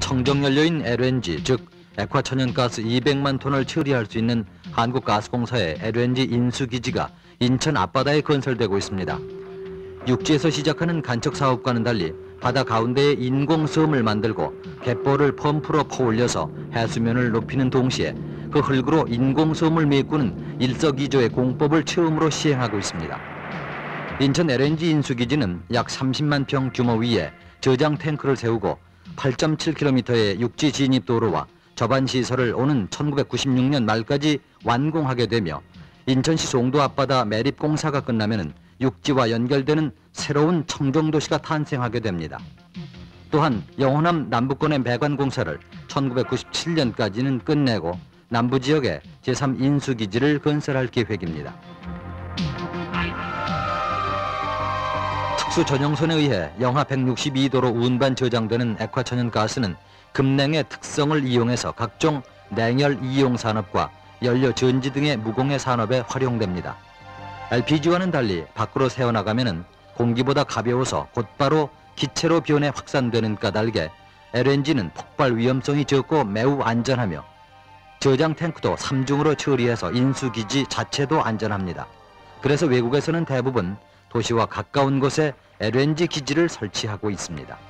청정연료인 LNG, 즉 액화천연가스 200만 톤을 처리할 수 있는 한국가스공사의 LNG 인수기지가 인천 앞바다에 건설되고 있습니다. 육지에서 시작하는 간척사업과는 달리 바다 가운데에 인공섬을 만들고 갯벌을 펌프로 퍼올려서 해수면을 높이는 동시에 그 흙으로 인공섬을 메꾸는 일석이조의 공법을 처음으로 시행하고 있습니다. 인천 LNG 인수기지는 약 30만 평 규모 위에 저장 탱크를 세우고 8.7km의 육지 진입도로와 접안시설을 오는 1996년 말까지 완공하게 되며 인천시 송도 앞바다 매립공사가 끝나면 육지와 연결되는 새로운 청정도시가 탄생하게 됩니다. 또한 영호남 남부권의 배관공사를 1997년까지는 끝내고 남부지역에 제3인수기지를 건설할 계획입니다. 특수전용선에 의해 영하 162도로 운반 저장되는 액화천연가스는 급냉의 특성을 이용해서 각종 냉열 이용 산업과 연료 전지 등의 무공해 산업에 활용됩니다. LPG와는 달리 밖으로 새어나가면 공기보다 가벼워서 곧바로 기체로 변해 확산되는 까닭에 LNG는 폭발 위험성이 적고 매우 안전하며 저장 탱크도 3중으로 처리해서 인수기지 자체도 안전합니다. 그래서 외국에서는 대부분 도시와 가까운 곳에 LNG 기지를 설치하고 있습니다.